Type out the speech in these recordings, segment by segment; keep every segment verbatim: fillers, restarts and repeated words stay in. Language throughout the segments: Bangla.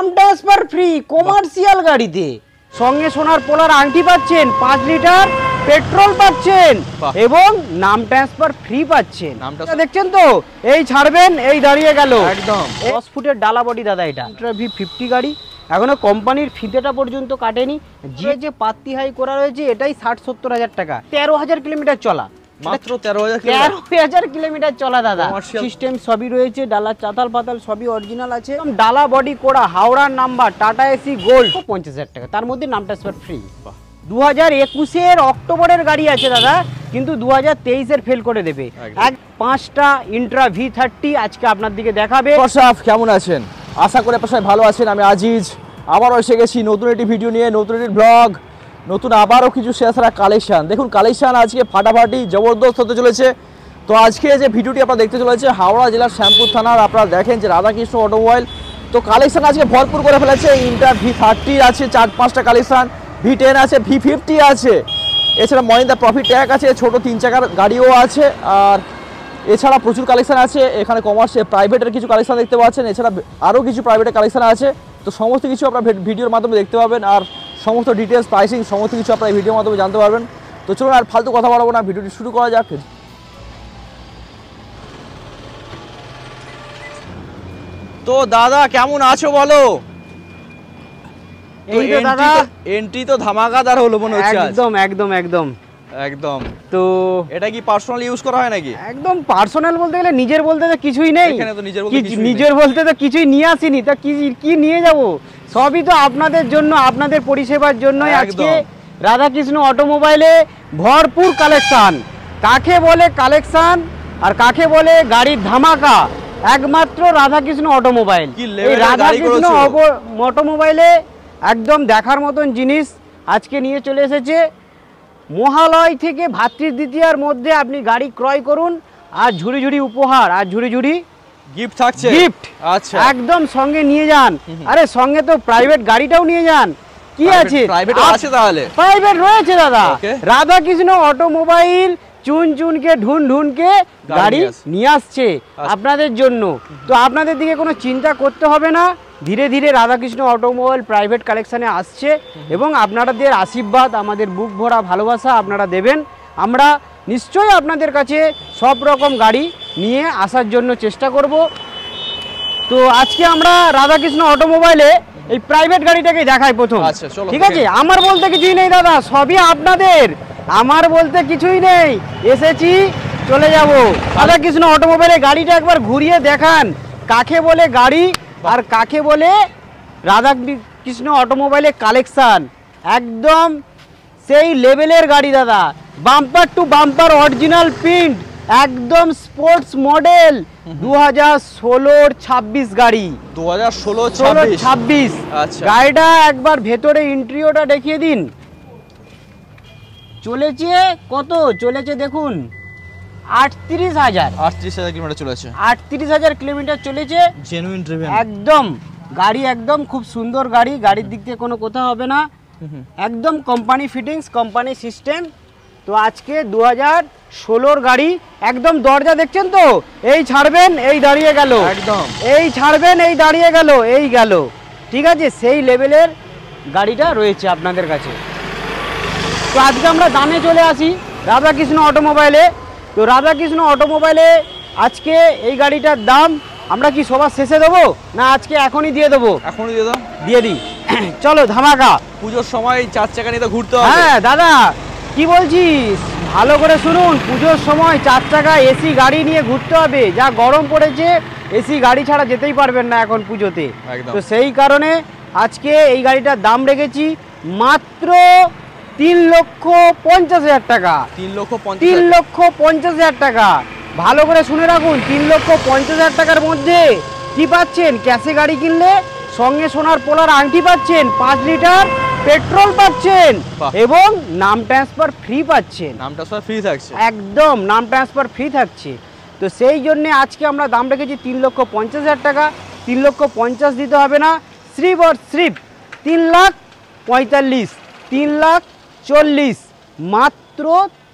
ট্রান্সফার ফ্রি কমার্শিয়াল গাড়িতে সঙ্গে সোনার পোলার আংটি পাচ্ছেন, পাঁচ লিটার পেট্রোল পাচ্ছেন এবং নাম ট্রান্সফার ফ্রি পাচ্ছেন। দেখছেন তো, এই ছাড়বেন এই দাঁড়িয়ে গেল একদম দশ ফুটের ডালা বডি দাদা। এটা ভি ফিফটি গাড়ি, এখনো কোম্পানির ফিতেটা পর্যন্ত কাটেনি। যে যে পাত্তি হাই করা রয়েছে এটাই ষাট সত্তর হাজার টাকা, তেরো হাজার কিলোমিটার চলা, মাত্র তেরো হাজার তেরো হাজার কিলোমিটার চলা দাদা। সিস্টেম সবই রয়েছে, ডালা চাতাল পাতাল সবই অরিজিনাল আছে। ডালা বডি করা, হাওড়ার নাম্বার, টাটা এসি গোল্ড, পঞ্চাশ হাজার টাকা, তার মধ্যে নাম ট্রান্সফার ফ্রি। দু হাজার একুশের অক্টোবরের গাড়ি আছে দাদা, কিন্তু দু হাজার তেইশের ফেল করে দেবে। এক পাঁচটা ইন্ট্রা ভি থার্টি আজকে আপনার দিকে দেখাবে। প্রসাফ কেমন আছেন? আশা করি আপনার সবাই ভালো আছেন। আমি আজিজ আবারও এসে গেছি নতুন একটি ভিডিও নিয়ে, নতুন একটি ব্লগ, নতুন আবারও কিছু শেষরা কালেকশান। দেখুন কালেকশান আজকে ফাটাফাটি জবরদস্ত হতে চলেছে। তো আজকে যে ভিডিওটি আপনারা দেখতে চলেছে হাওড়া জেলার শ্যামপুর থানার, আপনারা দেখেন যে রাধাকৃষ্ণ অটোমোবাইল। তো কালেকশান আজকে ভরপুর করে ফেলেছে। ইন্টার ভি থার্টি আছে চার পাঁচটা কালেকশান, ভি টেন আছে, ভি ফিফটি আছে, এছাড়া মহিন্দ্রা প্রফিট ট্যাগ আছে, ছোট তিন চাকার গাড়িও আছে, আর এছাড়া প্রচুর কালেকশান আছে। এখানে কমার্শিয়াল প্রাইভেটের কিছু কালেকশান দেখতে পাচ্ছেন, এছাড়া আরও কিছু প্রাইভেটের কালেকশান আছে। তো সমস্ত কিছু আপনারা ভিডিওর মাধ্যমে দেখতে পাবেন, আর সমস্ত ডিটেলস প্রাইসিং সমস্ত কিছু আপনারা ভিডিওর মাধ্যমে জানতে পারবেন। তো চলুন আর ফালতু কথা বলবো না, ভিডিওটি শুরু করা যাক। তো দাদা কেমন আছো বলো? এই তো দাদা এন্ট্রি তো ধামাকাদার হলো মনে হচ্ছে। একদম একদম একদম একদম। তো এটা কি পার্সোনাল ইউজ করা হয় নাকি? একদম পার্সোনাল বলতে গেলে নিজের বলতে তো কিছুই নেই, এখানে তো নিজের বলতে কিছুই নিজের বলতে তো কিছুই নিয়ে আসিনি, তা কি কি নিয়ে যাব? সবই তো আপনাদের জন্য, আপনাদের পরিষেবার জন্যই আজকে রাধাকৃষ্ণ অটোমোবাইলে ভরপুর কালেকশন। কাকে বলে কালেকশন আর কাকে বলে গাড়ির ধামাকা, একমাত্র রাধাকৃষ্ণ অটোমোবাইল। এই রাধাকৃষ্ণ অটোমোবাইলে একদম দেখার মতন জিনিস আজকে নিয়ে চলে এসেছে। মহালয় থেকে ভাতৃদ্বিতীয়ার মধ্যে আপনি গাড়ি ক্রয় করুন, আর ঝুড়ি ঝুড়ি উপহার আর ঝুড়ি ঝুড়ি গিফট থাকছে। গিফট আচ্ছা, একদম সঙ্গে নিয়ে যান। আরে সঙ্গে তো প্রাইভেট গাড়িটাও নিয়ে যান। কি আছে? প্রাইভেট আছে, তাহলে প্রাইভেট রয়েছে দাদা। রাধাকৃষ্ণ অটোমোবাইল চুন চুনকে ঢুন ঢুনকে গাড়ি নিয়ে আসছে আপনাদের জন্য। তো আপনাদের দিকে কোনো চিন্তা করতে হবে না, ধীরে ধীরে রাধাকৃষ্ণ অটোমোবাইল প্রাইভেট কালেকশানে আসছে এবং আপনাদের আশীর্বাদ, আমাদের বুক ভরা ভালোবাসা আপনারা দেবেন। আমরা নিশ্চয়ই আপনাদের কাছে সব রকম গাড়ি নিয়ে আসার জন্য চেষ্টা করব। তো আজকে আমরা রাধাকৃষ্ণ অটোমোবাইলে এই প্রাইভেট গাড়িটাকে দেখাই প্রথম। ঠিক আছে, আমার বলতে কিছুই নেই দাদা, সবই আপনাদের, আমার বলতে কিছুই নেই। এসেছি চলে যাব। রাধাকৃষ্ণ অটোমোবাইলে গাড়িটা একবার ঘুরিয়ে দেখান, কাকে বলে গাড়ি আর কাকে বলে রাধাকৃষ্ণ অটোমোবাইলে কালেকশান। একদম সেই লেভেলের গাড়ি দাদা, bumper to bumper original print, একদম স্পোর্টস মডেল, দু হাজার ষোলোর ছাব্বিশ গাড়ি, দু হাজার ষোলো ছাব্বিশ। গাড়িটা একবার ভেতরে ইন্টেরিয়রটা দেখিয়ে দিন। চলেছে কত? চলেছে দেখুন আটত্রিশ হাজার আটত্রিশ হাজার কিলোমিটার চলেছে। আটত্রিশ হাজার কিলোমিটার চলেছে, জেনুইন ড্রিভেন একদম। গাড়ি একদম খুব সুন্দর গাড়ি, গাড়ির দিক থেকে কোনো কথা হবে না, একদম কোম্পানি ফিটিংস, কোম্পানি সিস্টেম। তো আজকে দু হাজার ষোলোর গাড়ি, একদম দরজা দেখছেন তো, এই ছাড়বেন এই দাঁড়িয়ে গেল, একদম এই ছাড়বেন এই দাঁড়িয়ে গেল, এই গেল। ঠিক আছে, সেই লেভেলের গাড়িটা রয়েছে আপনাদের কাছে। তো আজকে আমরা দামে চলে আসি রাধাকৃষ্ণ অটোমোবাইলে। তো রাধাকৃষ্ণ অটোমোবাইলে আজকে এই গাড়িটার দাম আমরা কি সবার শেষে দেবো না আজকে এখনই দিয়ে দেবো? এখনই দিয়ে দাও, দিয়ে দিই। চলো ধামাকা। পুজোর সময় চার চাকা নিয়ে তো ঘুরতে হবে। হ্যাঁ দাদা কি বলছিস, ভালো করে শুনুন, পুজোর সময় চার চাকা এসি গাড়ি নিয়ে ঘুরতে হবে। যা গরম পড়েছে, এসি গাড়ি ছাড়া যেতেই পারবেন না এখন পুজোতে। তো সেই কারণে আজকে এই গাড়িটার দাম রেখেছি মাত্র তিন লক্ষ পঞ্চাশ হাজার টাকা। তিন লক্ষ তিন লক্ষ পঞ্চাশ হাজার টাকা। ভালো করে শুনে রাখুন, তিন লক্ষ পঞ্চাশ হাজার টাকার মধ্যে কি পাচ্ছেন? ক্যাশে গাড়ি কিনলে সঙ্গে সোনার পোলার আংটি পাচ্ছেন, পাঁচ লিটার পেট্রোল পাচ্ছেন এবং নাম ট্রান্সফার ফ্রি পাচ্ছেন। নাম ট্রান্সফার ফ্রি থাকছে, একদম নাম ট্রান্সফার ফ্রি থাকছে। তো সেই জন্যে আজকে আমরা দাম রেখেছি তিন লক্ষ পঞ্চাশ হাজার টাকা। তিন লক্ষ পঞ্চাশ দিতে হবে না, শ্রীপ আর শ্রীপ তিন লাখ পঁয়তাল্লিশ, তিন লাখ চল্লিশ, মাত্র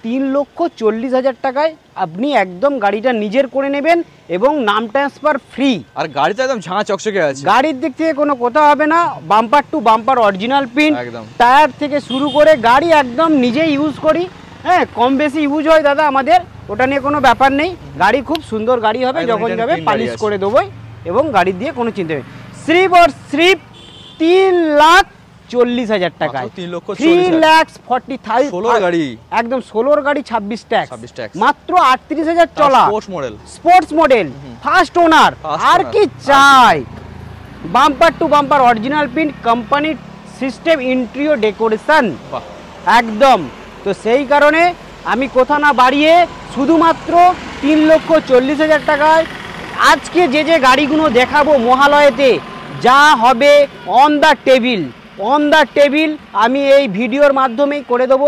তিন লক্ষ চল্লিশ হাজার টাকায় আপনি একদম গাড়িটা নিজের করে নেবেন এবং নাম ট্রান্সফার ফ্রি। আর গাড়িটা একদম ঝাঁ চকচকে আছে, গাড়ির দিক থেকে কোনো কথা হবে না, bumper to bumper original print, একদম টায়ার থেকে শুরু করে গাড়ি একদম নিজেই ইউজ করি। হ্যাঁ, কম বেশি ইউজ হয় দাদা আমাদের, ওটা নিয়ে কোনো ব্যাপার নেই। গাড়ি খুব সুন্দর গাড়ি হবে, যখন যাবে পালিশ করে দেবোই এবং গাড়ি দিয়ে কোনো চিন্তা নেই। শ্রিপ আর শ্রিপ তিন লাখ চল্লিশ হাজার টাকায়, থ্রি লাখ ফর্টি থাউজেন্ড গাড়ি, একদম ষোলোর গাড়ি, ছাব্বিশ ট্যাক্স, ট্যাক্স, মাত্র আটত্রিশ হাজার চলা, sports model, sports model, first owner. আর কি চাই? Bumper to bumper original print, company system, interior decoration একদম। তো সেই কারণে আমি কথা না বাড়িয়ে শুধুমাত্র তিন লক্ষ চল্লিশ হাজার টাকায় আজকে যে যে গাড়িগুলো দেখাবো মহালয়েতে, যা হবে on the table, on the table আমি এই ভিডিওর মাধ্যমেই করে দেবো।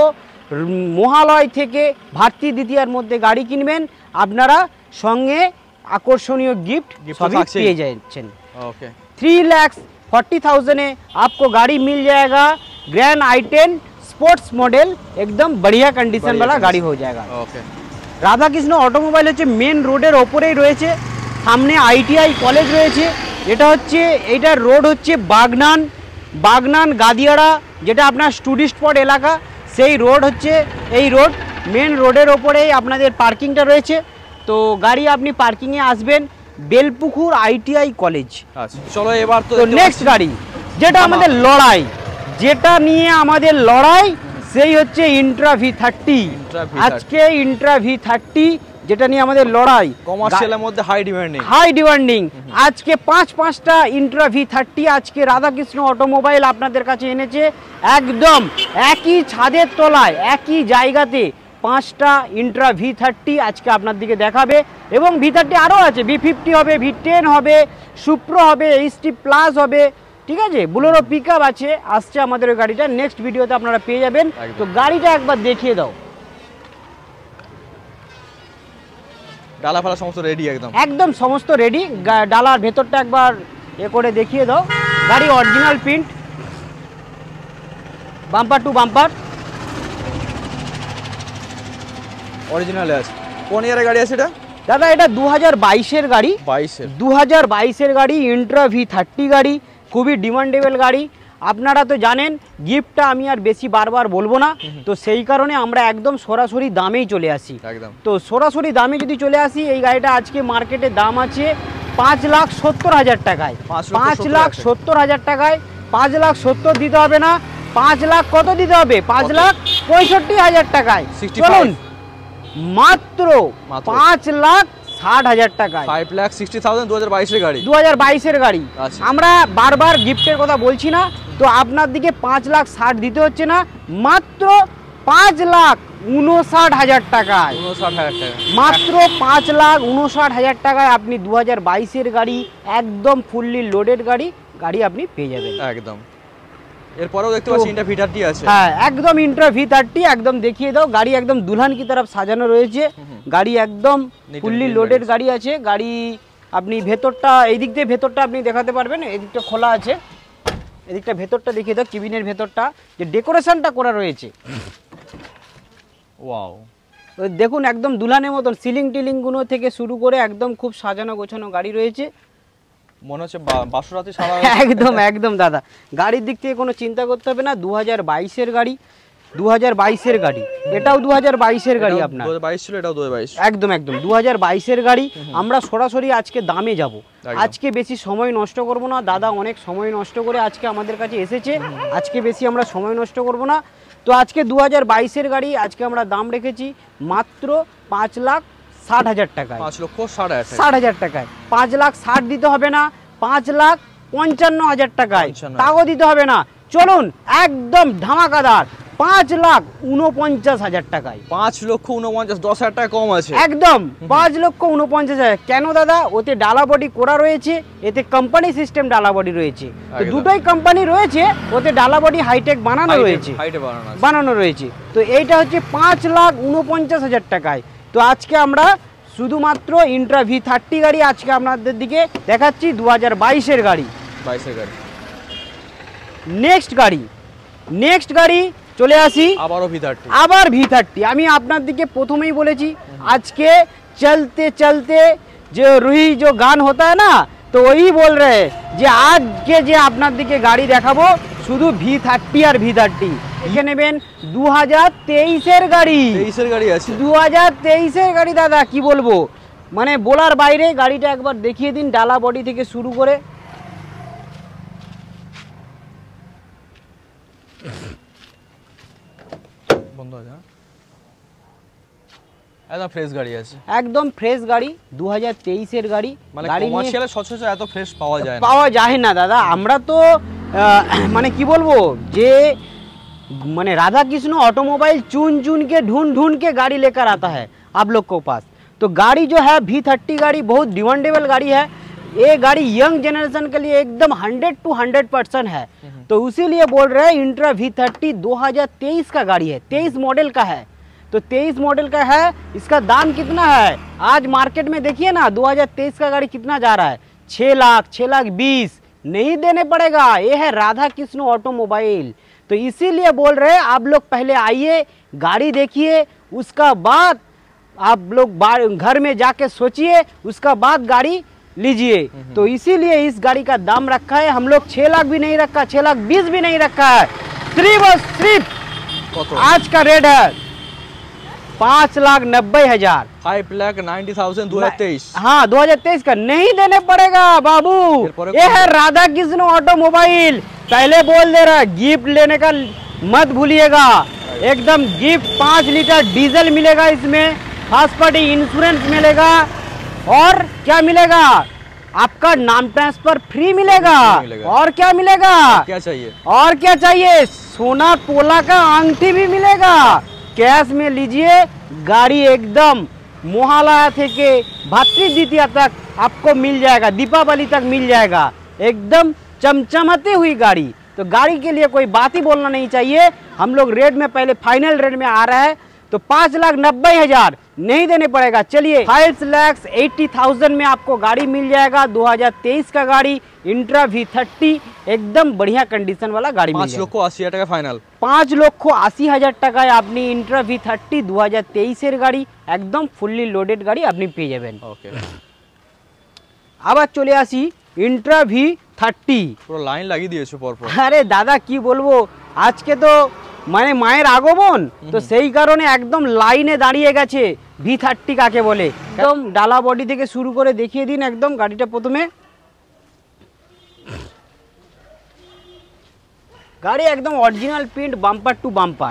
মহালয় থেকে ভাতৃ দ্বিতীয়ার মধ্যে গাড়ি কিনবেন, আপনারা সঙ্গে আকর্ষণীয় গিফট সবই পেয়ে যাচ্ছেন। Okay, three lakh forty thousand में आपको गाड़ी मिल जाएगा। Grand I ten sports model, एकदम बढ़िया कंडीशन वाला गाड़ी हो जाएगा। ओके, রাধা কৃষ্ণ অটোমোবাইল হচ্ছে মেন রোডের ওপরেই রয়েছে, সামনে আইটিআই কলেজ রয়েছে। এটা হচ্ছে এইটার রোড হচ্ছে বাগনান, বাগনান গাদিয়াড়া, যেটা আপনার টুরিস্ট স্পট এলাকা, সেই রোড হচ্ছে এই রোড। মেন রোডের ওপরেই আপনাদের পার্কিংটা রয়েছে। তো গাড়ি আপনি পার্কিংয়ে আসবেন, বেলপুকুর আইটিআই কলেজ। আচ্ছা চলো এবার তো নেক্সট গাড়ি যেটা আমাদের লড়াই, যেটা নিয়ে আমাদের লড়াই, সেই হচ্ছে ইন্ট্রা ভি থার্টি। আজকে ইন্ট্রা ভি থার্টি যেটা নিয়ে আমাদের লড়াই, কমার্শিয়ালের মধ্যে হাই ডিমান্ডিং, হাই ডিমান্ডিং। আজকে পাঁচ পাঁচটা ইন্ট্রা ভি থার্টি আজকে রাধাকৃষ্ণ অটোমোবাইল আপনাদের কাছে এনেছে, একদম একই ছাদের তলায় একই জায়গাতে পাঁচটা ইন্ট্রা ভি থার্টি আজকে আপনার দিকে দেখাবে। এবং ভি থার্টি আরও আছে, ভি ফিফটি হবে, ভি টেন হবে, সুপ্রো হবে, এইচটি প্লাস হবে, ঠিক আছে, বুলেরো পিক আপ আছে, আসছে আমাদের ওই গাড়িটা নেক্সট ভিডিওতে আপনারা পেয়ে যাবেন। তো গাড়িটা একবার দেখিয়ে দাও। ডালা ফালা সমস্ত রেডি, একদম একদম সমস্ত রেডি। ডালার ভেতরটা একবার এ করে দেখিয়ে দাও। গাড়ি original print, bumper to bumper original আছে। কোন ইয়ারের গাড়ি আছে এটা দাদা? এটা দু হাজার বাইশের গাড়ি, বাইশের দু হাজার বাইশের গাড়ি, ইন্ট্রা ভি থার্টি গাড়ি, খুবই ডিমান্ডেবল গাড়ি। আপনারা তো জানেন গিফটটা আমি আর বেশি বারবার বলবো না, তো সেই কারণে আমরা একদম সরাসরি দামেই চলে আসি। একদম তো সরাসরি দামে যদি চলে আসি, এই গাড়িটা আজকে মার্কেটে দাম আছে পাঁচ লাখ সত্তর হাজার টাকায়, পাঁচ লাখ সত্তর হাজার টাকায়। পাঁচ লাখ সত্তর দিতে হবে না, পাঁচ লাখ কত দিতে হবে? পাঁচ লাখ পঁয়ষট্টি হাজার টাকায়। চলুন মাত্র পাঁচ লাখ ষাট হাজার টাকায়, ফাইভ লাখ সিক্সটি থাউজেন্ড, দু হাজার বাইশের গাড়ি, দু হাজার বাইশের গাড়ি। আমরা বারবার গিফটের কথা বলছি না, তো আপনার দিকে পাঁচ লাখ ষাট দিতে হচ্ছে না, মাত্র পাঁচ লাখ উনষাট হাজার টাকায়, উনষাট হাজার টাকা, মাত্র পাঁচ লাখ উনষাট হাজার টাকায় আপনি দু হাজার বাইশের গাড়ি, একদম ফুললি লোডেড গাড়ি গাড়ি আপনি পেয়ে যাবেন। একদম। এরপরেও দেখতে পাচ্ছি ইন্ট্রা ভি থার্টি আছে। হ্যাঁ, একদম ইন্ট্রা ভি থার্টি একদম দেখিয়ে দাও। গাড়ি একদম দুলহান কি তরফ সাজানো রয়েছে, গাড়ি একদম ফুললি লোডেড গাড়ি আছে। গাড়ি আপনি ভেতরটা, এই দিক দিয়ে ভেতরটা আপনি দেখাতে পারবেন, এদিকটা খোলা আছে, এদিকটা ভেতরটা দেখিয়ে দাও। কেবিনের ভেতরটা যে ডেকোরেশনটা করা রয়েছে, ওয়াও, দেখুন একদম দুলহানের মতন সিলিং টিলিং গুলো থেকে শুরু করে একদম খুব সাজানো গোছানো গাড়ি রয়েছে, মনে হচ্ছে বাসরাতে সারা। একদম একদম দাদা, গাড়ির দিক থেকে কোনো চিন্তা করতে হবে না। দু হাজার বাইশের গাড়ি, দু হাজার বাইশের গাড়ি, এটাও দু হাজার বাইশের গাড়ি আপনার, দু হাজার বাইশ ছিল, এটাও দু হাজার বাইশ, একদম একদম দু হাজার বাইশের গাড়ি। আমরা সরাসরি আজকে দামে যাব, আজকে বেশি সময় নষ্ট করব না। দাদা অনেক সময় নষ্ট করে আজকে আমাদের কাছে এসেছে, আজকে বেশি আমরা সময় নষ্ট করব না। তো আজকে দু হাজার বাইশের গাড়ি আজকে আমরা দাম রেখেছি মাত্র পাঁচ লাখ ষাট হাজার টাকায়, পাঁচ লক্ষ ষাট হাজার ষাট হাজার টাকায়। পাঁচ লাখ ষাট দিতে হবে না, পাঁচ লাখ পঞ্চান্ন হাজার টাকায়, তাও দিতে হবে না। চলুন একদম ধামাকাদার পাঁচ লাখ উনপঞ্চাশ হাজার টাকায়, পাঁচ লক্ষ উনপঞ্চাশ, দশ হাজার টাকা কম আছে, একদম পাঁচ লক্ষ উনপঞ্চাশ হাজার। কেন দাদা? ওতে ডালা বডি করা রয়েছে, এতে কোম্পানি সিস্টেম ডালা বডি রয়েছে, তো দুটোই কোম্পানি রয়েছে, ওতে ডালা বডি হাইটেক বানানো রয়েছে, বানানো রয়েছে। তো এইটা হচ্ছে পাঁচ লাখ উনপঞ্চাশ হাজার টাকায়। তো আজকে আমরা শুধুমাত্র ইন্ট্রা ভি থার্টি গাড়ি আজকে আপনাদের দিকে দেখাচ্ছি, দু হাজার বাইশের গাড়ি, বাইশের গাড়ি। নেক্সট গাড়ি, নেক্সট গাড়ি চলে আসি আবারও ভি থার্টি, আবার ভি থার্টি। আমি আপনার দিকে প্রথমেই বলেছি আজকে चलते चलते जो रूही जो गान होता है ना, तो वही बोल रहे যে আজকে যে আপনার দিকে গাড়ি দেখাবো শুধু ভি থার্টি আর ভি থার্টি। দেখে নেবেন দু হাজার তেইশের গাড়ি, তেইশের গাড়ি আছে, দু হাজার তেইশের গাড়ি দাদা, কি বলবো মানে বলার বাইরে। গাড়িটা একবার দেখিয়ে দিন ডালা বডি থেকে শুরু করে। বন্ধ আছে, একদম ফ্রেশ গাড়ি আছে, একদম ফ্রেশ গাড়ি, দু হাজার তেইশের গাড়ি। মানে গাড়ি কমার্শিয়ালে সচরাচর এত ফ্রেশ পাওয়া যায় না, পাওয়া যায় না দাদা। আমরা তো আহ, মানে কি বলবো যে মানে राधा कृष्ण ऑटोमोबाइल चुन चुन के ढूंढ ढूंढ के गाड़ी लेकर आता है आप लोग को पास। तो गाड़ी जो है वी थर्टी गाड़ी बहुत डिमांडेबल गाड़ी है। ये गाड़ी यंग जनरेशन के लिए एकदम हंड्रेड टू हंड्रेड परसेंट है। तो उसीलिए बोल रहे हैं इंट्रा वी थर्टी दो हज़ार तेईस का गाड़ी है, तेईस मॉडल का है। तो तेईस मॉडल का है, इसका दाम कितना है आज मार्केट में देखिए ना, दो हज़ार तेईस का गाड़ी कितना जा रहा है, छः लाख छः लाख बीस नहीं देने पड़ेगा। ये है राधा कृष्ण ऑटोमोबाइल। तो इसीलिए बोल रहे हैं आप लोग पहले आइए, गाड़ी देखिए, उसका बाद आप लोग घर में जाके सोचिए, उसका बाद गाड़ी लीजिए। तो इसीलिए इस गाड़ी का दाम रखा है हम लोग छः लाख भी नहीं रखा, छः लाख बीस भी नहीं रखा है, सिर्फ और सिर्फ आज का रेट है पाँच लाख नब्बे हजार, फाइव लाख नाइन्टी थाउजेंड दो हजार तेईस। हाँ दो हजार तेईस का नहीं देने पड़ेगा बाबू। ये है राधा कृष्ण ऑटोमोबाइल। पहले बोल दे रहा है गिफ्ट लेने का मत भूलिएगा, एकदम गिफ्ट पाँच लीटर डीजल मिलेगा इसमें, फर्स्ट पार्टी इंश्योरेंस मिलेगा, और क्या मिलेगा आपका नाम ट्रांसफर फ्री मिलेगा, मिलेगा। और क्या मिलेगा, क्या चाहिए, और क्या चाहिए, सोना तोला का अंगठी भी मिलेगा। कैश में लीजिए, गाड़ी एकदम मोहल्ला থেকে भातृ द्वितीया तक आपको मिल जाएगा, दीपावली तक मिल जाएगा, एकदम चमचमाती हुई गाड़ी। तो गाड़ी के लिए कोई बात ही बोलना नहीं चाहिए। हम लोग रेट में पहले फाइनल रेट में आ रहा है तो पाँच लाख नब्बे हजार नहीं देने पड़ेगा। चलिए फाइव लैक्स एट्टी थाउजेंड में आपको गाड़ी मिल जाएगा, दो हज़ार तेईस का गाड़ी इंट्रा वी थर्टी, एकदम बढ़िया कंडीशन वाला गाड़ी मिल पाँच जाएगा। লক্ষ আশি হাজার টাকা ফাইনাল, पाँच লক্ষ আশি হাজার টাকায় আপনি इंट्रा वी थर्टी दो हज़ार तेईस এর গাড়ি একদম ফুললি লোডেড গাড়ি আপনি পেয়ে যাবেন। ওকে, আবার চলে আসি इंट्रा वी थर्टी। পুরো লাইন লাগিয়ে দিয়েছো পরপর। আরে দাদা কি বলবো, আজকে তো মানে মায়ের আগমন, তো সেই কারণে একদম লাইনে দাঁড়িয়ে গেছে ভি থার্টি কাকে বলে। একদম ডালা বডি থেকে শুরু করে দেখিয়ে দিন একদম গাড়িটা। প্রথমে গাড়ি একদম original print, bumper to bumper,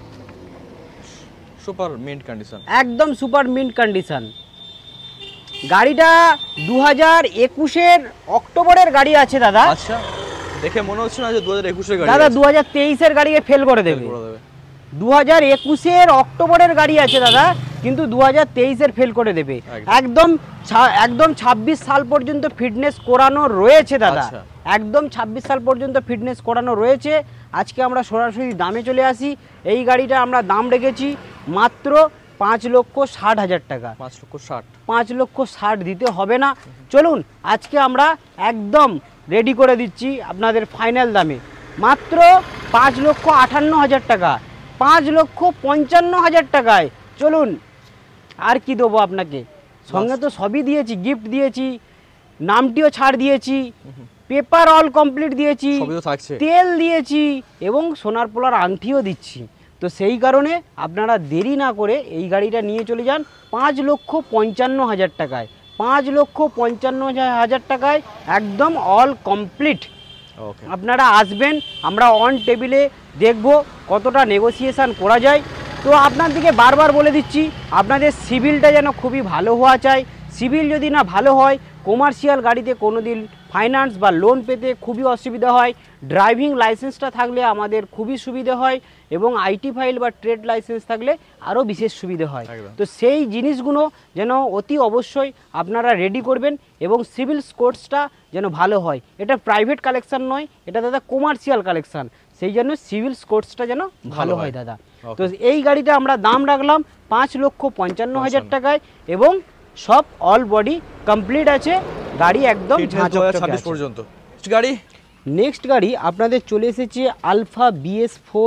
super mint condition, একদম সুপার মিন্ট কন্ডিশন। গাড়িটা দু হাজার একুশের অক্টোবরের গাড়ি আছে দাদা। আচ্ছা, দেখে মনে হচ্ছে না যে দু হাজার একুশের গাড়ি দাদা দু হাজার তেইশের গাড়িকে ফেল করে দেবে। দু হাজার একুশের অক্টোবরের গাড়ি আছে দাদা, কিন্তু দু হাজার তেইশের ফেল করে দেবে। একদম একদম ছাব্বিশ সাল পর্যন্ত ফিটনেস করানো রয়েছে দাদা, একদম ছাব্বিশ সাল পর্যন্ত ফিটনেস করানো রয়েছে। আজকে আমরা সরাসরি দামে চলে আসি। এই গাড়িটা আমরা দাম রেখেছি মাত্র পাঁচ লক্ষ ষাট হাজার টাকা। পাঁচ লক্ষ ষাট পাঁচ লক্ষ ষাট দিতে হবে না। চলুন আজকে আমরা একদম রেডি করে দিচ্ছি আপনাদের ফাইনাল দামে মাত্র পাঁচ লক্ষ আটান্ন হাজার টাকা, পাঁচ লক্ষ পঞ্চান্ন হাজার টাকায়। চলুন আর কি দেবো আপনাকে, সঙ্গে তো সবই দিয়েছি, গিফট দিয়েছি, নামটিও ছাড় দিয়েছি, পেপার অল কমপ্লিট দিয়েছি, তেল দিয়েছি এবং সোনার পোলার আংটিও দিচ্ছি। তো সেই কারণে আপনারা দেরি না করে এই গাড়িটা নিয়ে চলে যান পাঁচ লক্ষ পঞ্চান্ন হাজার টাকায়। পাঁচ লক্ষ পঞ্চান্ন হাজার টাকায় একদম অল কমপ্লিট। আপনারা আসবেন, আমরা অন টেবিলে দেখব কতটা নেগোসিয়েশান করা যায়। তো আপনাদেরকে বারবার বলে দিচ্ছি, আপনাদের সিভিলটা যেন খুবই ভালো হওয়া চাই। সিভিল যদি না ভালো হয়, কমার্শিয়াল গাড়িতে কোনো দিন ফাইন্যান্স বা লোন পেতে খুবই অসুবিধা হয়। ড্রাইভিং লাইসেন্সটা থাকলে আমাদের খুবই সুবিধা হয়, এবং আইটি ফাইল বা ট্রেড লাইসেন্স থাকলে আরও বিশেষ সুবিধা হয়। তো সেই জিনিসগুলো যেন অতি অবশ্যই আপনারা রেডি করবেন, এবং সিভিল স্কোরসটা যেন ভালো হয়। এটা প্রাইভেট কালেকশান নয়, এটা দাদা কমার্শিয়াল কালেকশান, সেই জন্য সিভিল স্কোরসটা যেন ভালো হয় দাদা। তো এই গাড়িটা আমরা দাম রাখলাম পাঁচ লক্ষ পঞ্চান্ন হাজার টাকায়, এবং সব অল বডি কমপ্লিট আছে, গাড়ি একদম ছাব্বিশ পর্যন্ত। গাড়ি নেক্সট গাড়ি আপনাদের চলে এসেছে আলফা বিএস ফোর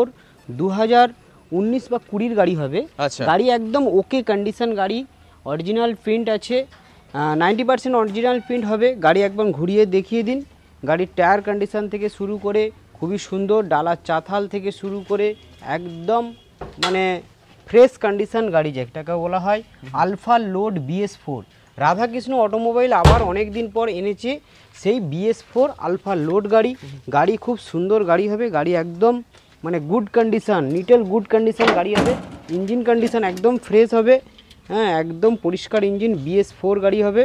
দু হাজার উনিশ বা কুড়ির গাড়ি হবে। আচ্ছা। গাড়ি একদম ওকে কন্ডিশন গাড়ি, অরিজিনাল প্রিন্ট আছে, নাইনটি পার্সেন্ট অরিজিনাল প্রিন্ট হবে। গাড়ি একবার ঘুরিয়ে দেখিয়ে দিন। গাড়ির টায়ার কন্ডিশন থেকে শুরু করে খুবই সুন্দর, ডালার চাতাল থেকে শুরু করে একদম মানে ফ্রেশ কন্ডিশন গাড়ি যেটাকে বলা হয় Alpha load BS four. Radhakrishna automobile আবার অনেক দিন পর এনেছে সেই বিএস ফোর আলফা লোড গাড়ি। গাড়ি খুব সুন্দর গাড়ি হবে, গাড়ি একদম মানে গুড কন্ডিশন, নিটেল গুড কন্ডিশন গাড়ি হবে। ইঞ্জিন কন্ডিশন একদম ফ্রেশ হবে, হ্যাঁ একদম পরিষ্কার ইঞ্জিন, বিএস ফোর গাড়ি হবে।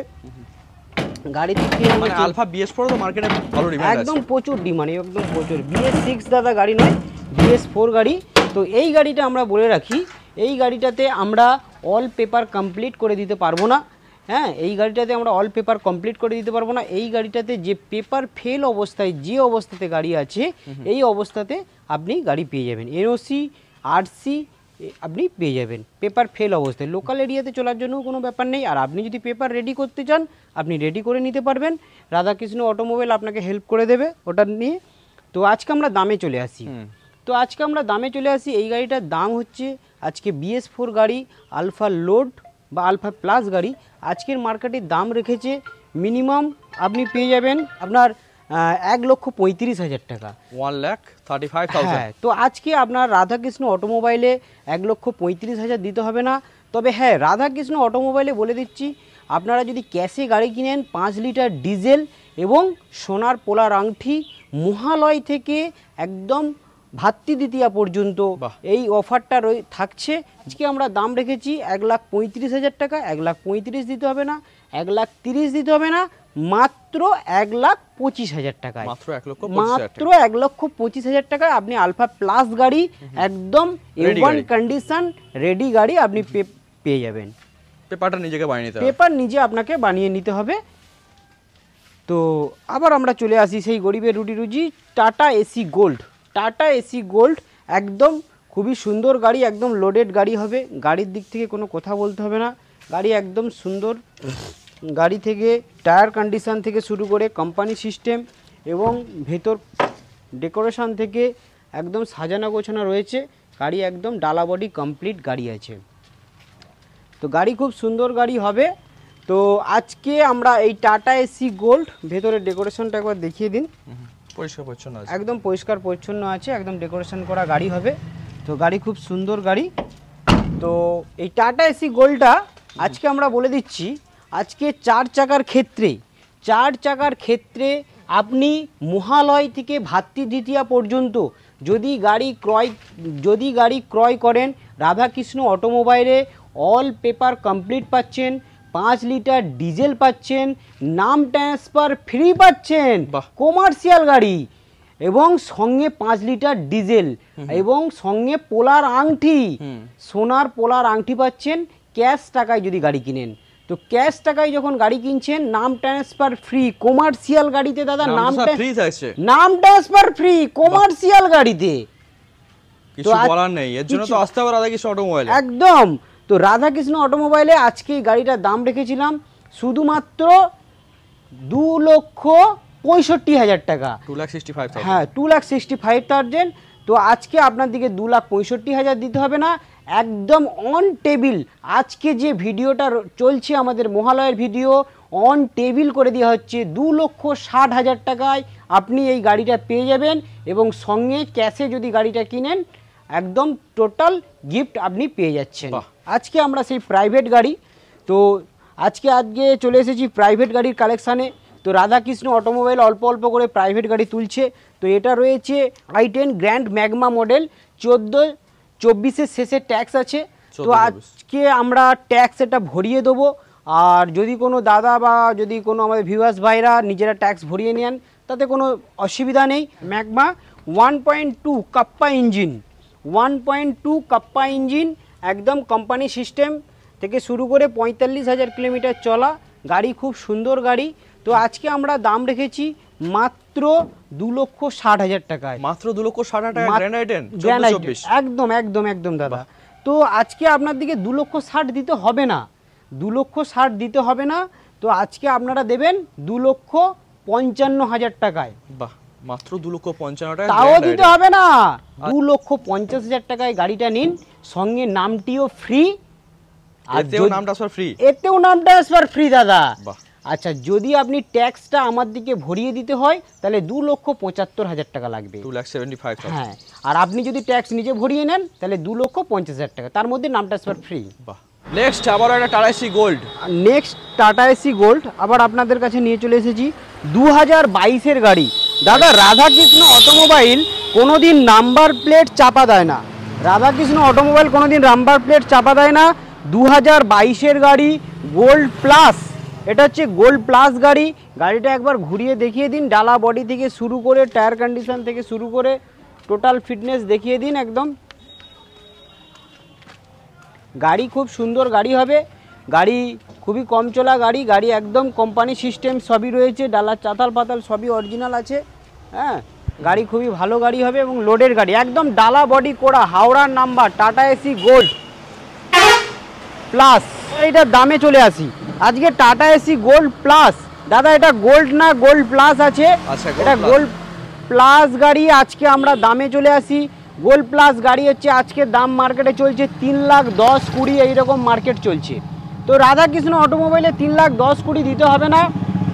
গাড়ি দিকে মানে আলফা বিএস ফোর তো মার্কেটে ভালো ডিমান্ড আছে, একদম প্রচুর ডিমান্ড, একদম প্রচুর। বিএস সিক্স দাদা গাড়ি নয়, বিএস ফোর গাড়ি। তো এই গাড়িটা আমরা বলে রাখি, এই গাড়িটাতে আমরা অল পেপার কমপ্লিট করে দিতে পারবো না। হ্যাঁ, এই গাড়িটাতে আমরা অল পেপার কমপ্লিট করে দিতে পারবো না। এই গাড়িটাতে যে পেপার ফেল অবস্থায় যে অবস্থাতে গাড়ি আছে এই অবস্থাতে আপনি গাড়ি পেয়ে যাবেন। এনওসি আরসি আপনি পেয়ে যাবেন পেপার ফেল অবস্থায়। লোকাল এরিয়াতে চলার জন্য কোনো ব্যাপার নেই। আর আপনি যদি পেপার রেডি করতে চান আপনি রেডি করে নিতে পারবেন, রাধাকৃষ্ণ অটোমোবাইল আপনাকে হেল্প করে দেবে ওটা নিয়ে। তো আজকে আমরা দামে চলে আসি তো আজকে আমরা দামে চলে আসি এই গাড়িটার দাম হচ্ছে আজকে বিএস ফোর গাড়ি আলফা লোড বা আলফা প্লাস গাড়ি আজকের মার্কেটের দাম রেখেছে মিনিমাম আপনি পেয়ে যাবেন আপনার এক লক্ষ পঁয়ত্রিশ হাজার টাকা, one lakh thirty five thousand. হ্যাঁ, তো আজকে আপনার রাধাকৃষ্ণ অটোমোবাইলে এক লক্ষ পঁয়ত্রিশ হাজার দিতে হবে না। তবে হ্যাঁ, রাধাকৃষ্ণ অটোমোবাইলে বলে দিচ্ছি আপনারা যদি ক্যাশে গাড়ি কিনেন পাঁচ লিটার ডিজেল এবং সোনার পোলার আংটি মহালয় থেকে একদম ভাতৃদ্বিতীয়া পর্যন্ত এই অফারটা রয়ে থাকছে। আজকে আমরা দাম রেখেছি এক লাখ পঁয়ত্রিশ হাজার টাকা। এক লাখ পঁয়ত্রিশ দিতে হবে না, এক লাখ তিরিশ দিতে হবে না, মাত্র এক লাখ পঁচিশ হাজার টাকায়, মাত্র এক লক্ষ মাত্র এক লক্ষ পঁচিশ হাজার টাকায় আপনি আলফা প্লাস গাড়ি একদম এ ওয়ান কন্ডিশন রেডি গাড়ি আপনি পেয়ে যাবেন। পেপারটা নিজেকে বানিয়ে নিতে হবে, পেপার নিজে আপনাকে বানিয়ে নিতে হবে। তো আবার আমরা চলে আসি সেই গরিবের রুটি রুজি Tata Ace gold. Tata Ace gold একদম খুবই সুন্দর গাড়ি, একদম লোডেড গাড়ি হবে। গাড়ির দিক থেকে কোনো কথা বলতে হবে না, গাড়ি একদম সুন্দর। গাড়ি থেকে টায়ার কন্ডিশন থেকে শুরু করে কোম্পানি সিস্টেম এবং ভেতর ডেকোরেশন থেকে একদম সাজানো গোছানো রয়েছে। গাড়ি একদম ডালা বডি কমপ্লিট গাড়ি আছে। তো গাড়ি খুব সুন্দর গাড়ি হবে। তো আজকে আমরা এই টাটা এসি গোল্ড ভেতরের ডেকোরেশনটা একবার দেখিয়ে দিন। পরিষ্কার পরিচ্ছন্ন আছে, একদম পরিষ্কার পরিচ্ছন্ন আছে, একদম ডেকোরেশন করা গাড়ি হবে। তো গাড়ি খুব সুন্দর গাড়ি। তো এই টাটা এসি গোল্ডটা আজকে আমরা বলে দিচ্ছি আজকে চার চাকার ক্ষেত্রে চার চাকার ক্ষেত্রে আপনি মহালয় থেকে ভাতৃদ্বিতীয়া পর্যন্ত যদি গাড়ি ক্রয় যদি গাড়ি ক্রয় করেন রাধাকৃষ্ণ অটোমোবাইলে অল পেপার কমপ্লিট পাচ্ছেন, পাঁচ লিটার ডিজেল পাচ্ছেন, নাম ট্রান্সফার ফ্রি পাচ্ছেন, কমার্শিয়াল গাড়ি এবং সঙ্গে পাঁচ লিটার ডিজেল এবং সঙ্গে পোলার আংটি, সোনার পোলার আংটি পাচ্ছেন ক্যাশ টাকায় যদি গাড়ি কিনেন। তো ক্যাশ টাকায় যখন গাড়ি কিনছেন নাম ট্রান্সফার ফ্রি। কমার্শিয়াল গাড়িতে দাদা নাম ফ্রি থাকছে, নাম ট্রান্সফার ফ্রি কমার্শিয়াল গাড়িতে, কিছু বলার নেই। এর জন্য তো আসতে হবে রাধাকৃষ্ণ অটোমোবাইল একদম। তো রাধাকৃষ্ণ অটোমোবাইলে আজকে এই গাড়িটার দাম রেখেছিলাম শুধুমাত্র দু লক্ষ পঁয়ষট্টি হাজার টাকা, টু লাখ সিক্সটি ফাইভ হ্যাঁ two lakh sixty five thousand. তো আজকে আপনার দিকে দু লাখ পঁয়ষট্টি হাজার দিতে হবে না, একদম অন টেবিল। আজকে যে ভিডিওটা চলছে আমাদের মহালয়ের ভিডিও অন টেবিল করে দেওয়া হচ্ছে দু লক্ষ ষাট হাজার টাকায় আপনি এই গাড়িটা পেয়ে যাবেন এবং সঙ্গে ক্যাশে যদি গাড়িটা কিনেন একদম টোটাল গিফট আপনি পেয়ে যাচ্ছেন। আজকে আমরা সেই প্রাইভেট গাড়ি, তো আজকে আজকে চলে এসেছি প্রাইভেট গাড়ির কালেকশানে। তো রাধাকৃষ্ণ অটোমোবাইল অল্প অল্প করে প্রাইভেট গাড়ি তুলছে। তো এটা রয়েছে I ten grand Magna model, চোদ্দো চব্বিশের শেষে ট্যাক্স আছে। তো আজকে আমরা ট্যাক্স এটা ভরিয়ে দেবো। আর যদি কোনো দাদা বা যদি কোনো আমাদের ভিউয়ার্স ভাইরা নিজেরা ট্যাক্স ভরিয়ে নেন তাতে কোনো অসুবিধা নেই। Magna one point two Kappa engine, one point two Kappa engine একদম কোম্পানি সিস্টেম থেকে শুরু করে পঁয়তাল্লিশ হাজার কিলোমিটার চলা গাড়ি, খুব সুন্দর গাড়ি। তো আজকে আমরা দাম রেখেছি মাত্র দু লক্ষ ষাট হাজার টাকায়, মাত্র দু লক্ষ ষাট হাজার টাকা গ্র্যান্ড আই টেন একদম একদম একদম দাদা। তো আজকে আপনার দিকে দু লক্ষ ষাট দিতে হবে না, দু লক্ষ ষাট দিতে হবে না। তো আজকে আপনারা দেবেন দু লক্ষ পঞ্চান্ন হাজার টাকায়। বাহ, মাত্র দু লক্ষ পঞ্চান্ন টাকা, তাও দিতে হবে না। দু লক্ষ পঞ্চাশ হাজার টাকায় গাড়িটা নিন, সঙ্গে নামটিও ফ্রি, আর এতেও নাম ট্রান্সফার ফ্রি। এতেও নাম ট্রান্সফার ফ্রি দাদা। আচ্ছা, যদি আপনি ট্যাক্সটা আমার দিকে ভরিয়ে দিতে হয় তাহলে দু লক্ষ পঁচাত্তর হাজার টাকা লাগবে। হ্যাঁ, আর আপনি যদি ট্যাক্স নিজে ভরিয়ে নেন তাহলে দু লক্ষ পঞ্চাশ হাজার টাকা, তার মধ্যে নাম ট্রান্সফার ফ্রি। বাহ। নেক্সট আবার একটা Tata Ace gold. Next Tata Ace gold আবার আপনাদের কাছে নিয়ে চলে এসেছি, দু হাজার বাইশের গাড়ি দাদা। রাধাকৃষ্ণ অটোমোবাইল কোনোদিন নাম্বার প্লেট চাপা দেয় না, রাধাকৃষ্ণ অটোমোবাইল কোনোদিন নাম্বার প্লেট চাপা দেয় না। দু হাজার বাইশের গাড়ি, গোল্ড প্লাস, এটা হচ্ছে গোল্ড প্লাস গাড়ি। গাড়িটা একবার ঘুরিয়ে দেখিয়ে দিন, ডালা বডি থেকে শুরু করে টায়ার কন্ডিশন থেকে শুরু করে টোটাল ফিটনেস দেখিয়ে দিন একদম। গাড়ি খুব সুন্দর গাড়ি হবে, গাড়ি খুবই কম চলা গাড়ি, গাড়ি একদম কোম্পানি সিস্টেম সবই রয়েছে, ডালার চাতাল পাতাল সবই অরিজিনাল আছে। হ্যাঁ, গাড়ি খুবই ভালো গাড়ি হবে এবং লোডের গাড়ি, একদম ডালা বডি করা, হাওড়ার number, Tata Ace gold plus. এটার দামে চলে আসি, আজকে টাটা এসি গোল্ড প্লাস দাদা, এটা গোল্ড না গোল্ড প্লাস আছে, এটা গোল্ড প্লাস গাড়ি। আজকে আমরা দামে চলে আসি, গোল্ড প্লাস গাড়ি হচ্ছে আজকে দাম মার্কেটে চলছে তিন লাখ দশ কুড়ি এইরকম মার্কেট চলছে। তো রাধাকৃষ্ণ অটোমোবাইলে তিন লাখ দশ কুড়ি দিতে হবে না,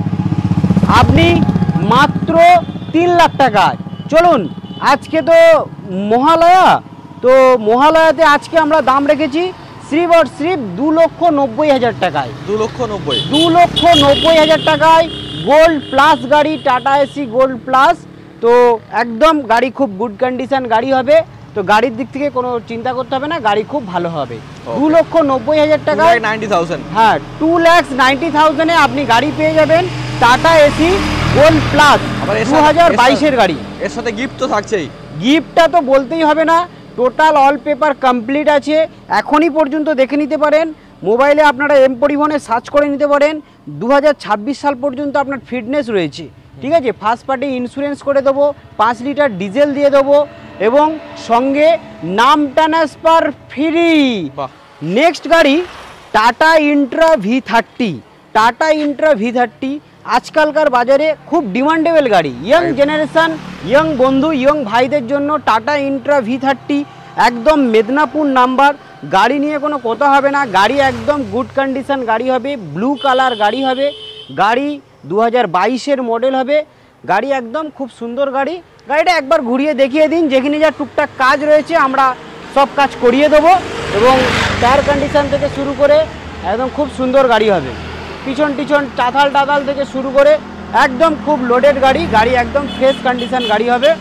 আপনি মাত্র তিন লাখ টাকা। চলুন, আজকে তো মহালয়া, তো মহালয়াতে আজকে আমরা দাম রেখেছি শ্রীফ আর শ্রীফ দু লক্ষ নব্বই হাজার টাকায়, দু লক্ষ নব্বই দু লক্ষ নব্বই হাজার টাকায় গোল্ড প্লাস গাড়ি, টাটা এসি গোল্ড প্লাস। তো একদম গাড়ি খুব গুড কন্ডিশন গাড়ি হবে, তো গাড়ির দিক থেকে কোনো চিন্তা করতে হবে না, গাড়ি খুব ভালো হবে। দু লক্ষ নব্বই হাজার টাকায়, হ্যাঁ টু ল্যাক্স নাইনটি থাউজেন্ডে আপনি গাড়ি পেয়ে যাবেন টাটা এসি গোল্ড প্লাস দু হাজার বাইশের গাড়ি। এর সাথে গিফট তো থাকছেই, গিফটটা তো বলতেই হবে না, টোটাল অল পেপার কমপ্লিট আছে। এখনই পর্যন্ত দেখে নিতে পারেন, মোবাইলে আপনারা এম পরিবহনে সার্চ করে নিতে পারেন। দু হাজার ছাব্বিশ সাল পর্যন্ত আপনার ফিটনেস রয়েছে, ঠিক আছে। ফার্স্ট পার্টি ইন্স্যুরেন্স করে দেবো, পাঁচ লিটার ডিজেল দিয়ে দেবো এবং সঙ্গে নাম ট্রান্সফার ফ্রি। নেক্সট গাড়ি Tata Intra V thirty, Tata Intra V thirty আজকালকার বাজারে খুব ডিমান্ডেবল গাড়ি, ইয়ং জেনারেশন, ইয়ং বন্ধু, ইয়ং ভাইদের জন্য টাটা ইন্ট্রা ভি থার্টি একদম মেদিনীপুর নাম্বার। গাড়ি নিয়ে কোনো কথা হবে না, গাড়ি একদম গুড কন্ডিশন গাড়ি হবে, ব্লু কালার গাড়ি হবে, গাড়ি দু হাজার বাইশের মডেল হবে, গাড়ি একদম খুব সুন্দর গাড়ি। গাড়িটা একবার ঘুরিয়ে দেখিয়ে দিন, যেখানে যা টুকটাক কাজ রয়েছে আমরা সব কাজ করিয়ে দেবো এবং টায়ার কন্ডিশন থেকে শুরু করে একদম খুব সুন্দর গাড়ি হবে, পিছন টিছন চাতাল টাতাল থেকে শুরু করে একদম খুব লোডেড গাড়ি, গাড়ি একদম ফ্রেশ কন্ডিশন গাড়ি হবে।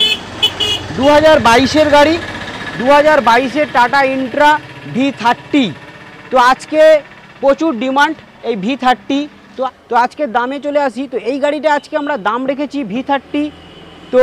দু হাজার বাইশের গাড়ি, দু হাজার বাইশের টাটা ইন্ট্রা ভি থার্টি। তো আজকে প্রচুর ডিমান্ড এই ভি থার্টি, তো তো আজকে দামে চলে আসি। তো এই গাড়িটা আজকে আমরা দাম রেখেছি ভি থার্টি, তো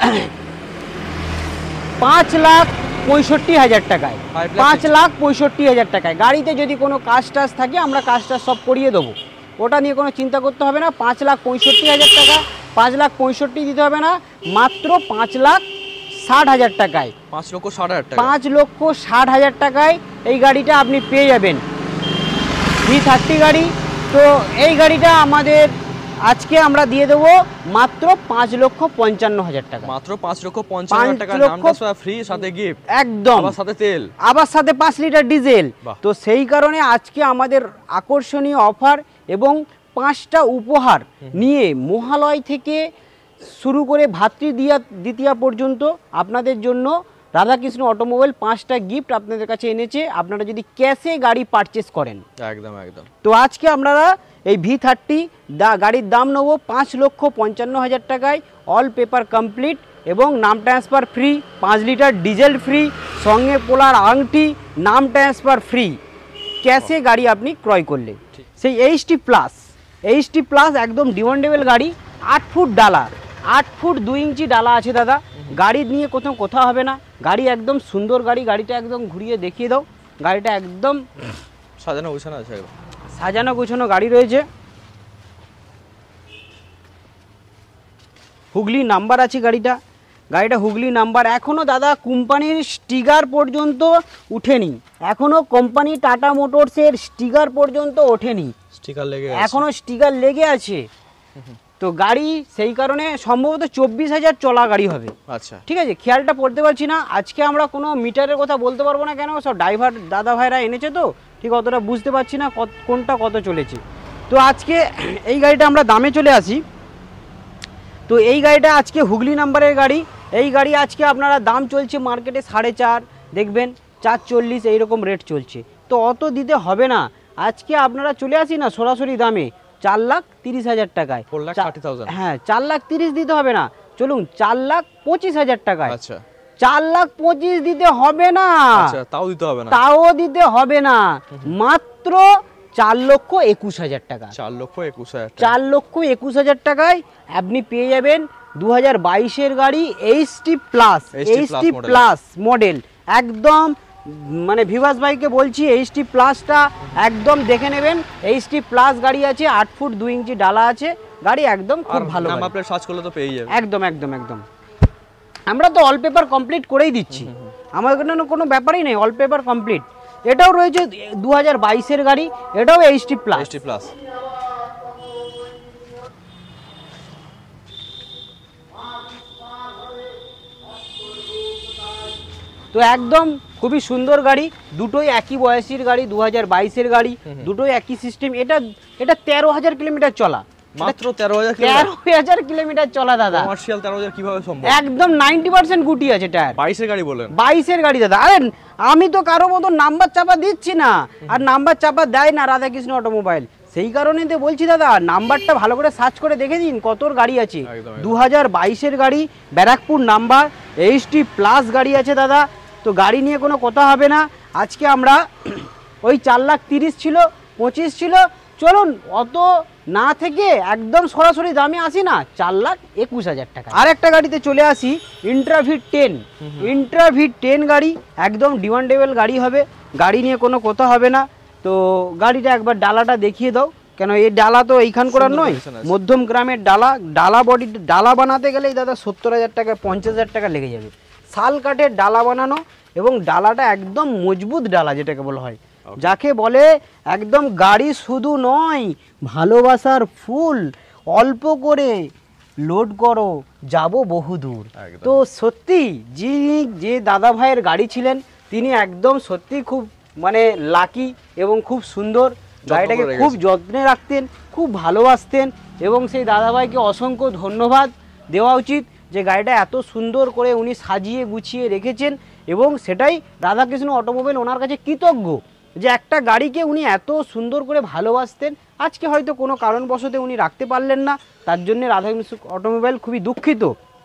পাঁচ লাখ পঁয়ষট্টি হাজার টাকায়, পাঁচ লাখ পঁয়ষট্টি হাজার টাকায়। গাড়িতে যদি কোনো কাজ টাজ থাকে আমরা কাজ টাজ সব করিয়ে দেবো, ওটা নিয়ে কোনো চিন্তা করতে হবে না। পাঁচ লাখ পঁয়ষট্টি হাজার টাকা, পাঁচ লাখ পঁয়ষট্টি দিতে হবে না, মাত্র পাঁচ লাখ ষাট হাজার টাকায়, পাঁচ লক্ষ ষাট হাজার টাকা, পাঁচ লক্ষ ষাট হাজার টাকায় এই গাড়িটা আপনি পেয়ে যাবেন, ভি থার্টি গাড়ি। তো এই গাড়িটা আমাদের আজকে আমরা দিয়ে দেবো মাত্র পাঁচ লক্ষ পঞ্চান্ন হাজার টাকা, মাত্র পাঁচ লক্ষ পঞ্চান্ন হাজার টাকা, নামটা ফ্রি, সাথে গিফট একদম, আবার সাথে তেল, আবার সাথে পাঁচ লিটার ডিজেল। তো সেই কারণে আজকে আমাদের আকর্ষণীয় অফার এবং পাঁচটা উপহার নিয়ে মহালয় থেকে শুরু করে ভাতৃ দ্বিতীয়া পর্যন্ত আপনাদের জন্য রাধাকৃষ্ণ অটোমোবাইল পাঁচটা গিফট আপনাদের কাছে এনেছে, আপনারা যদি ক্যাশে গাড়ি পারচেস করেন। একদম একদম। তো আজকে আপনারা এই ভি থার্টি গাড়ির দাম নেবো পাঁচ লক্ষ পঞ্চান্ন হাজার টাকায়, অল পেপার কমপ্লিট এবং নাম ট্রান্সফার ফ্রি, পাঁচ লিটার ডিজেল ফ্রি, সঙ্গে পোলার আংটি, নাম ট্রান্সফার ফ্রি, ক্যাশে গাড়ি আপনি ক্রয় করলে। সেই এইচটি প্লাস, এইচটি প্লাস একদম ডিমান্ডেবল গাড়ি, আট ফুট ডালা, আট ফুট দুই ইঞ্চি ডালা আছে দাদা, গাড়ি নিয়ে কোথাও কথা হবে না, গাড়ি একদম সুন্দর গাড়ি। গাড়িটা একদম ঘুরিয়ে দেখিয়ে দাও, গাড়িটা একদম সাজানো গোছানো আছে, সাজানো গোছানো গাড়ি রয়েছে, হুগলি নাম্বার আছে গাড়িটা, গাড়িটা হুগলি নাম্বার। এখনও দাদা কোম্পানির স্টিকার পর্যন্ত উঠেনি, এখনও কোম্পানি টাটা মোটরসের স্টিকার পর্যন্ত ওঠেনি, স্টিকার লেগে এখনও স্টিকার লেগে আছে। তো গাড়ি সেই কারণে সম্ভবত চব্বিশ হাজার চলা গাড়ি হবে। আচ্ছা ঠিক আছে, খেয়ালটা পড়তে পারছি না। আজকে আমরা কোনো মিটারের কথা বলতে পারবো না, কেন সব ড্রাইভার দাদা ভাইরা এনেছে তো ঠিক অতটা বুঝতে পারছি না কোনটা কত চলেছে। তো আজকে এই গাড়িটা আমরা দামে চলে আসি। তো এই গাড়িটা আজকে হুগলি নাম্বারের গাড়ি। এই গাড়ি আজকে আপনারা দাম চলছে মার্কেটে সাড়ে চার, দেখবেন চার চল্লিশ এইরকম রেট চলছে। তো অত দিতে হবে না, আজকে আপনারা চলে আসি না সরাসরি দামে চার লাখ তিরিশ হাজার টাকায়। হ্যাঁ, চার লাখ তিরিশ দিতে হবে না, চলুন চার লাখ পঁচিশ হাজার টাকায়। আচ্ছা, চার লাখ পঁচিশ দিতে হবে না, তাও দিতে হবে না, তাও দিতে হবে না, মাত্র চার লক্ষ একুশ হাজার টাকা। চার লক্ষ একুশ হাজার চার লক্ষ একুশ হাজার টাকায় আপনি পেয়ে যাবেন দু হাজার বাইশের গাড়ি HT plus. HT plus model একদম, মানে ভিভাস ভাইকে বলছি এইচটি প্লাসটা একদম দেখে নেবেন। এইচটি প্লাস গাড়ি আছে, আট ফুট দুই ইঞ্চি ডালা আছে, গাড়ি একদম খুব ভালো। নাম্বার প্লেট সার্চ করলে তো পেয়ে যাবে। একদম একদম একদম আমরা তো অল পেপার কমপ্লিট করেই দিচ্ছি, আমাদের কোনো ব্যাপারই নেই, অল পেপার কমপ্লিট। এটাও রয়েছে দু হাজার বাইশের গাড়ি, এটাও এইচটি প্লাস। এইচটি প্লাস তো একদম খুবই সুন্দর গাড়ি, দুটোই একই বয়সের গাড়ি, দু হাজার বাইশের গাড়ি, দুটোই একই সিস্টেম। এটা এটা তেরো হাজার কিলোমিটার চলা, মাত্র তেরো হাজার তেরো হাজার কিলোমিটার চলা দাদা। কমার্শিয়াল তেরো হাজার কিভাবে সম্ভব? একদম নব্বই পার্সেন্ট গুটি আছে টায়ার। বাইশের গাড়ি বলেন? বাইশের গাড়ি দাদা। আরে আমি তো কারো মতো নাম্বার চাপা দিচ্ছি না, আর নাম্বার চাপা দেয় না রাধাকৃষ্ণ অটোমোবাইল, সেই কারণে তো বলছি দাদা নাম্বারটা ভালো করে সার্চ করে দেখে দিন কতর গাড়ি আছে। দু হাজার বাইশের গাড়ি, ব্যারাকপুর নাম্বার, এইচটি প্লাস গাড়ি আছে দাদা। তো গাড়ি নিয়ে কোনো কথা হবে না। আজকে আমরা ওই চার লাখ তিরিশ ছিল, পঁচিশ ছিল, চলুন অত না থেকে একদম সরাসরি দামে আসি না, চার লাখ একুশ হাজার টাকা। আর একটা গাড়িতে চলে আসি, ইন্ট্রাভি টেন। ইন্ট্রাভি টেন গাড়ি একদম ডিমান্ডেবল গাড়ি হবে, গাড়ি নিয়ে কোনো কথা হবে না। তো গাড়িটা একবার ডালাটা দেখিয়ে দাও, কেন এই ডালা তো এইখান করার নয়, মধ্যম গ্রামের ডালা। ডালা বডি ডালা বানাতে গেলেই দাদা সত্তর হাজার টাকা পঞ্চাশ হাজার টাকা লেগে যাবে। শাল কাঠের ডালা বানানো, এবং ডালাটা একদম মজবুত ডালা যেটাকে বলা হয়, যাকে বলে একদম গাড়ি শুধু নয় ভালোবাসার ফুল, অল্প করে লোড করো যাব বহুদূর। তো সত্যি যিনি যে দাদা ভাইয়ের গাড়ি ছিলেন তিনি একদম সত্যি খুব মানে লাকি এবং খুব সুন্দর, গাড়িটাকে খুব যত্নে রাখতেন, খুব ভালোবাসতেন, এবং সেই দাদা ভাইকে অসংখ্য ধন্যবাদ দেওয়া উচিত যে গাড়িটা এত সুন্দর করে উনি সাজিয়ে গুছিয়ে রেখেছেন, এবং সেটাই রাধাকৃষ্ণ অটোমোবাইল ওনার কাছে কৃতজ্ঞ যে একটা গাড়িকে উনি এত সুন্দর করে ভালোবাসতেন। আজকে হয়তো কোনো কারণবশত উনি রাখতে পারলেন না, তার জন্য রাধাকৃষ্ণ অটোমোবাইল খুবই দুঃখিত।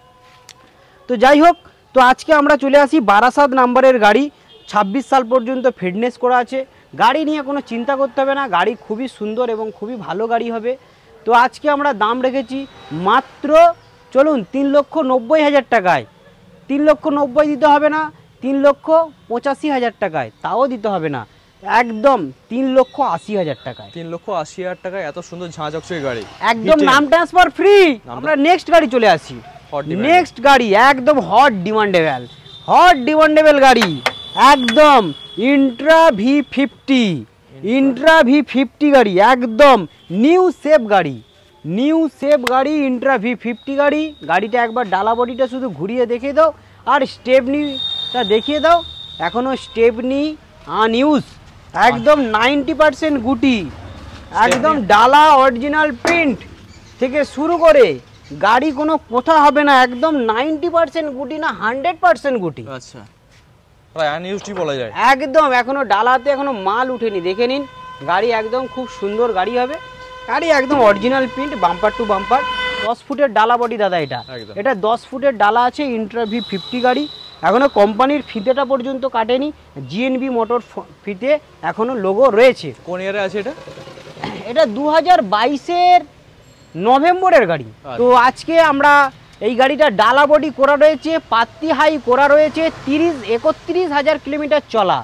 তো যাই হোক, তো আজকে আমরা চলে আসি বারাসাত নাম্বারের গাড়ি, ছাব্বিশ সাল পর্যন্ত ফিটনেস করা আছে, গাড়ি নিয়ে কোনো চিন্তা করতে হবে না, গাড়ি খুবই সুন্দর এবং খুবই ভালো গাড়ি হবে। তো আজকে আমরা দাম রেখেছি মাত্র, চলুন তিন লক্ষ নব্বই হাজার টাকায়। তিন লক্ষ নব্বই দিতে হবে না, তিন লক্ষ পঁচাশি হাজার টাকায়, তাও দিতে হবে না, একদম তিন লক্ষ আশি হাজার টাকায়। তিন লক্ষ আশি হাজার টাকায় এত সুন্দর ঝাঁঝকচকে গাড়ি, একদম নাম ট্রান্সফার ফ্রি। আমরা নেক্সট গাড়ি চলে আসি। নেক্সট গাড়ি একদম হট ডিমান্ডেবল, হট ডিমান্ডেবল গাড়ি একদম Intra V fifty. Intra V fifty গাড়ি একদম নিউ সেফ গাড়ি, নিউ সেফ গাড়ি, ইন্ট্রা ভি ফিফটি গাড়ি। গাড়িটা একবার ডালা বডিটা শুধু ঘুরিয়ে দেখিয়ে দাও, আর স্টেপনিটা দেখিয়ে দাও, এখনো স্টেপনি আনইউজ, একদম নাইনটি পার্সেন্ট গুটি, একদম ডালা অরিজিনাল প্রিন্ট থেকে শুরু করে গাড়ি কোনো কথা হবে না, একদম নাইনটি পার্সেন্ট গুটি না হান্ড্রেড পার্সেন্ট গুটি। আচ্ছা, প্রায় আনইউজডই বলা যায়। একদম এখনো ডালাতে এখনো মাল উঠেনি, দেখে নিন। গাড়ি একদম খুব সুন্দর গাড়ি হবে, গাড়ি একদম original print, bumper to bumper. দশ ফুটের ডালা বডি দাদা, এটা এটা দশ ফুটের ডালা আছে, ইন্ট্রা ভি ফিফটি গাড়ি। এখনো কোম্পানির ফিতেটা পর্যন্ত কাটেনি, জিএনবি মোটর ফিতে এখনো লোগো রয়েছে। কোন ইয়ারে আছে এটা? এটা দু হাজার বাইশের নভেম্বরের গাড়ি। তো আজকে আমরা এই গাড়িটা ডালা বডি করা রয়েছে, পাত্তি হাই করা রয়েছে, তিরিশ একত্রিশ হাজার কিলোমিটার চলা,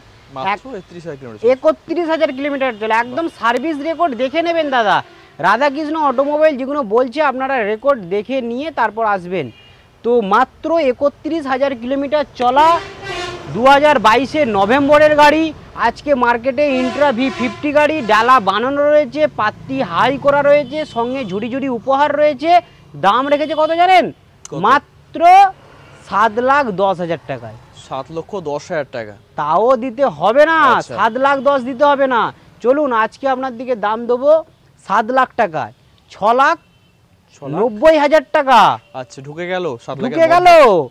একত্রিশ হাজার কিলোমিটার চলা, একদম সার্ভিস রেকর্ড দেখে নেবেন দাদা। রাধাকৃষ্ণ অটোমোবাইল যেগুলো বলছে আপনারা রেকর্ড দেখে নিয়ে তারপর আসবেন। তো মাত্র একত্রিশ হাজার কিলোমিটার চলা, দু হাজার বাইশের নভেম্বরের গাড়ি, আজকে মার্কেটে ইন্ট্রা ভি ফিফটি গাড়ি ডালা বানানো রয়েছে, পাত্তি হাই করা রয়েছে, সঙ্গে ঝুড়ি ঝুড়ি উপহার রয়েছে। দাম রেখেছে কত জানেন? মাত্র সাত লাখ দশ হাজার টাকায়। সাত লক্ষ দশ হাজার টাকা তাও দিতে হবে না, সাত লাখ দশ দিতে হবে না। চলুন আজকে আপনার দিকে দাম দেবো সাত লাখ টাকায়, ছ লাখ নব্বই হাজার টাকা। আচ্ছা ঢুকে গেল, ঢুকে গেল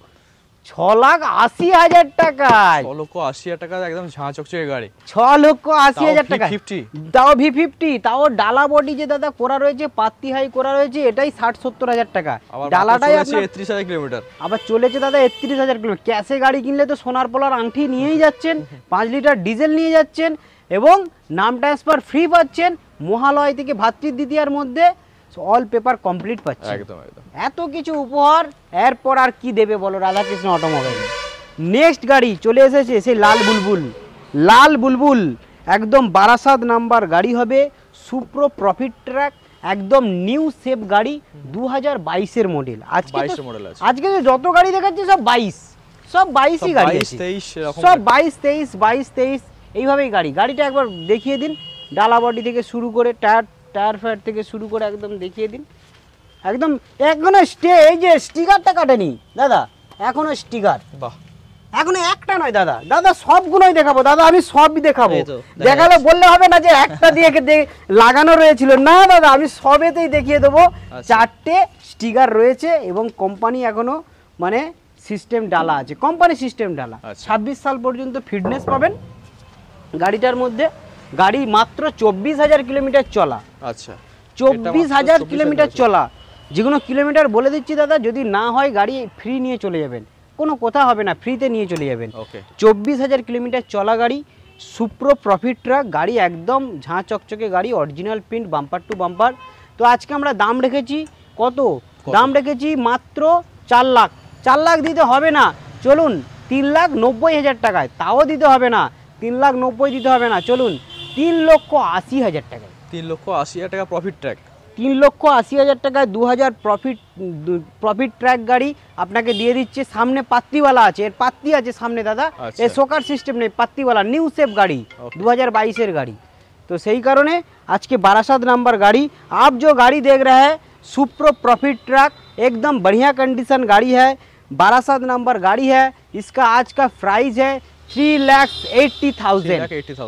ছ লাখ আশি হাজার টাকায়। ছ লক্ষ আশি হাজার টাকা একদম ঝাঁ চকচকে গাড়ি, ছ লক্ষ আশি হাজার টাকা। তাও ভি ফিফটি, তাও ডালা বডি যে দাদা করা রয়েছে, পাত্তি হাই করা রয়েছে, এটাই ষাট সত্তর হাজার টাকা। ডালাটাই একত্রিশ হাজার কিলোমিটার, আবার চলেছে দাদা একত্রিশ হাজার কিলোমিটার। ক্যাশে গাড়ি কিনলে তো সোনার পোলার আংটি নিয়েই যাচ্ছেন, পাঁচ লিটার ডিজেল নিয়ে যাচ্ছেন এবং নাম ট্রান্সফার ফ্রি পাচ্ছেন। মহালয় থেকে ভাতৃদ্বিতীয়ার মধ্যে অল পেপার কমপ্লিট পাচ্ছে। একদম একদম এত কিছু উপহার, এরপর আর কি দেবে বলো রাধাকৃষ্ণ অটোমোবাইল। নেক্সট গাড়ি চলে এসেছে সেই লাল বুলবুল। লাল বুলবুল একদম বারাসাত নাম্বার গাড়ি হবে, সুপ্রো প্রফিট ট্র্যাক, একদম নিউ সেফ গাড়ি, দু হাজার বাইশের মডেল। আজকে আজকে যত গাড়ি দেখাচ্ছি সব বাইশ, সব বাইশই গাড়ি, সব বাইশ তেইশ বাইশ তেইশ এইভাবেই গাড়ি। গাড়িটা একবার দেখিয়ে দিন, ডালা বডি থেকে শুরু করে টায়ার টায়ার ফায়ার থেকে শুরু করে একদম দেখিয়ে দিন। একদম এখনো স্টে, এই যে স্টিকারটা কাটেনি দাদা, এখনো স্টিকার, বাহ এখনো একটা নয় দাদা। দাদা সবগুলোই দেখাবো দাদা, আমি সবই দেখাবো। দেখালে বললে হবে না যে একটা দিয়ে লাগানো রয়েছিল, না দাদা আমি সবেতেই দেখিয়ে দেবো। চারটে স্টিকার রয়েছে এবং কোম্পানি এখনো মানে সিস্টেম ডালা আছে, কোম্পানি সিস্টেম ডালা। ছাব্বিশ সাল পর্যন্ত ফিটনেস পাবেন গাড়িটার মধ্যে। গাড়ি মাত্র চব্বিশ হাজার কিলোমিটার চলা। আচ্ছা চব্বিশ হাজার কিলোমিটার চলা, যে কোনো কিলোমিটার বলে দিচ্ছি দাদা, যদি না হয় গাড়ি ফ্রি নিয়ে চলে যাবেন, কোনো কথা হবে না, ফ্রিতে নিয়ে চলে যাবেন। চব্বিশ হাজার কিলোমিটার চলা গাড়ি, সুপ্রো প্রফিট ট্রাক গাড়ি, একদম ঝাঁ চকচকে গাড়ি, original print, bumper to bumper. তো আজকে আমরা দাম রেখেছি কত? দাম রেখেছি মাত্র চার লাখ। চার লাখ দিতে হবে না, চলুন তিন লাখ নব্বই হাজার টাকায়। তাও দিতে হবে না, তিন লাখ নব্বই দিতে হবে না, চলুন তিন লক্ষ আশি হাজার টাকায়। তিন লক্ষ আশি হাজার টাকা প্রফিট ট্র্যাক, তিন লক্ষ আশি হাজার টাকায় দু হাজার প্রফিট প্রফিট ট্র্যাক গাড়ি আপনাকে দিয়ে দিচ্ছে। সামনে পাত্তিওয়ালা আছে, এর পাত্তি আছে সামনে দাদা, এর শোকার সিস্টেম নেই, পাত্তিওয়ালা নিউ সেফ গাড়ি, दो हज़ार बाईस এর গাড়ি। তো সেই কারণে আজকে বারাসাত নাম্বার গাड़ी आप जो गाड़ी देख रहे हैं सुप्रो प्रॉफिट ट्रक, एकदम बढ़िया कंडीशन गाड़ी है, बारासात नंबर गाड़ी है। इसका आज का प्राइस है three lakh eighty thousand,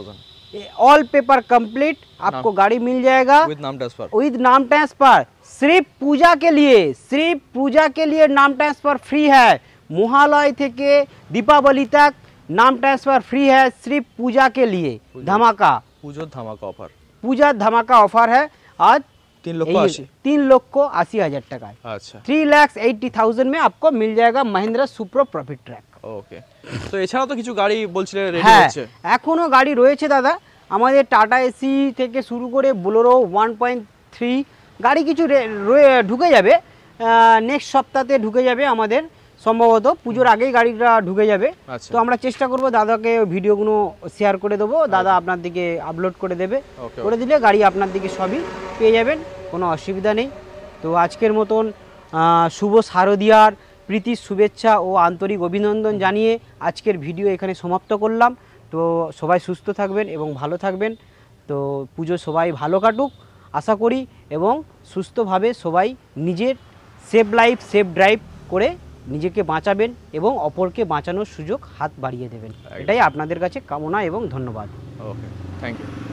all paper complete आपको गाड़ी मिल जाएगा विद नाम ट्रांसफर। विद नाम ट्रांसफर सिर्फ पूजा के लिए, सिर्फ पूजा के लिए नाम ट्रांसफर फ्री है। महालय থেকে दीपावली तक नाम ट्रांसफर फ्री है, सिर्फ पूजा के लिए। धमाका पूजा धमाका ऑफर, पूजा धमाका ऑफर है आज तीन लक्ष अस्सी तीन लक्ष अस्सी हजार টাকা। अच्छा थ्री लैक्स एट्टी थाउजेंड में आपको मिल जाएगा Mahindra Supro profit track. Okay, তো এছাড়া তো কিছু গাড়ি বলছিলে রেডি হ্যাঁ, হচ্ছে? এখনো গাড়ি রয়েছে দাদা, আমাদের টাটা এসি থেকে শুরু করে বোলেরো ওয়ান পয়েন্ট থ্রি গাড়ি কিছু ঢুকে যাবে, নেক্সট সপ্তাহে ঢুকে যাবে আমাদের, সম্ভবত পুজোর আগেই গাড়িটা ঢুকে যাবে। তো আমরা চেষ্টা করব দাদাকে ভিডিওগুলো শেয়ার করে দেবো, দাদা আপনার দিকে আপলোড করে দেবে, করে দিলে গাড়ি আপনার দিকে সবই পেয়ে যাবেন, কোনো অসুবিধা নেই। তো আজকের মতন শুভ শারদিয়ার প্রীতি শুভেচ্ছা ও আন্তরিক অভিনন্দন জানিয়ে আজকের ভিডিও এখানে সমাপ্ত করলাম। তো সবাই সুস্থ থাকবেন এবং ভালো থাকবেন। তো পুজো সবাই ভালো কাটুক আশা করি, এবং সুস্থভাবে সবাই নিজের সেফ লাইফ সেফ ড্রাইভ করে নিজেকে বাঁচাবেন এবং অপরকে বাঁচানোর সুযোগ হাত বাড়িয়ে দেবেন, এটাই আপনাদের কাছে কামনা এবং ধন্যবাদ। Okay, thank you.